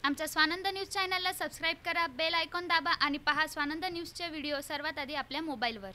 आमच्या स्वानंद न्यूज चॅनलला सबस्क्राईब करा, बेल आयकॉन दाबा आणि पहा स्वानंद न्यूजचे व्हिडिओ सर्वात आधी आपल्या मोबाईलवर।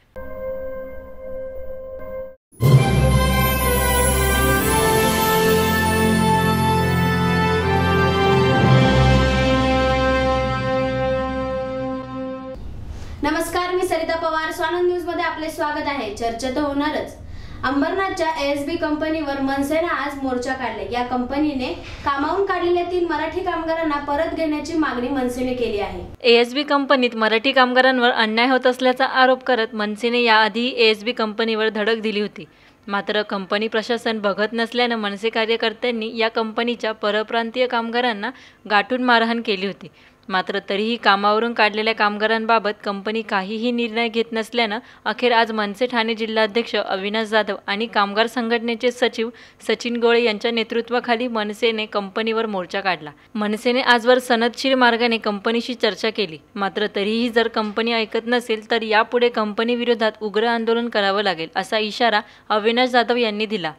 नमस्कार, मी सरिता पवार। स्वानंद न्यूज मध्ये आपले स्वागत आहे। चर्चा तर होणारच। अंबरनाथच्या एएसबी कंपनीवर मनसेने आज मोर्चा काढला। या कंपनीने कामावून काढलेल्या 3 मराठी कामगारांना परत घेण्याची मागणी मनसेने केली आहे। एएसबी कंपनीत मराठी कामगारांवर अन्याय होत असल्याचा आरोप करत मनसेने याआधी एएसबी कंपनीवर धडक दिली होती। मात्र कंपनी प्रशासन बघत नसल्याने मनसे कार्यकर्त्यांनी या कंपनीच्या परप्रांतीय कामगारांना गाठून मारहाण केली होती। मात्र तरीही कामावरून काढलेल्या कामगारांबाबत कंपनी काहीही निर्णय घेत नसल्याने अखेर आज मनसे ठाणे जिल्हाध्यक्ष अविनाश जाधव आणि कामगार संघटनेचे सचिव सचिन गोळे यांच्या नेतृत्वाखाली मनसेने कंपनीवर मोर्चा काढला। मनसेने आजवर सनदशीर मार्गाने कंपनीशी चर्चा केली। मात्र तरीही जर कंपनी ऐकत नसेल तर यापुढे कंपनी विरोधात उग्र आंदोलन करावे लागेल असा इशारा अविनाश जाधव यांनी दिला।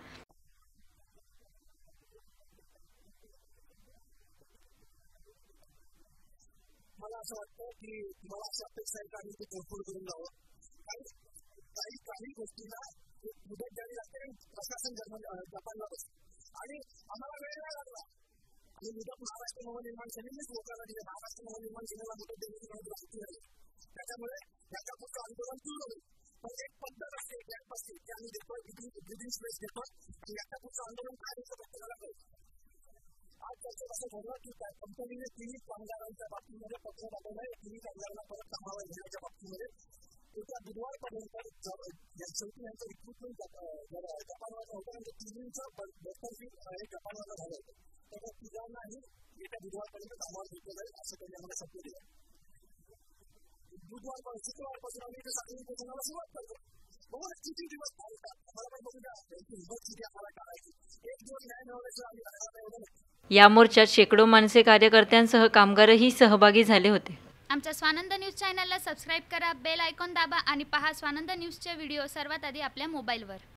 मला असं वाटतं की तुम्हाला अशी अपेक्षा आहे की आम्ही ते तोडफोड करून जावं। काही गोष्टींना मुदत द्यावी लागते आणि प्रशासन जपानला बसतं आणि आम्हाला वेळ नाही लागला। आणि मुदत महाराष्ट्र नवनिर्माण सेनेनेच लोकांना दिले। महाराष्ट्र नवनिर्माण सेनेला मुदत देण्याची मला माहिती नाही। त्याच्यामुळे याच्या पुढचं आंदोलन सुरू होईल। पण एक पद्धत असते गॅप असते की आम्ही देतोय, ब्रिदिंग स्पेस देतोय आणि याच्या पुढचं आंदोलन काय होतं प्रत्येकाला कळेल। आज त्याचं असं घडलं की त्या कंपनीने 3 कामगारांच्या बाबतीमध्ये पत्र पाठवलं आहे। 3 कामगारांना परत कामावर घेण्याच्या बाबतीमध्ये येत्या बुधवारपर्यंत शेवटी यांचं रिक्रुटमेंट जपानवरचं होतं आणि 3चं बर्तनफील हे जपानवरचं झालं होतं। तर त्या 3घांनाही येत्या बुधवारपर्यंत कामावर घेतलं जाईल असं त्यांनी आम्हाला शब्द दिला। शुक्रवारपासून आम्ही इथे साखळी उपोषणाला सुरुवात करतो। बघा किती दिवस चालतात, आम्हाला पण बघू द्या त्यांची हिंमत किती आम्हाला काढायची। एक दिवस न्याय मिळवण्याचं आम्ही करायला एवढं नाही। या मोर्चात शेकडो मनसे कार्यकर्त्यांसह कामगारही सहभागी झाले होते। आमच्या स्वानंद न्यूज चॅनलला सबस्क्राईब करा, बेल आयकॉन दाबा आणि पहा स्वानंद न्यूजचे व्हिडिओ सर्वात आधी आपल्या मोबाईलवर।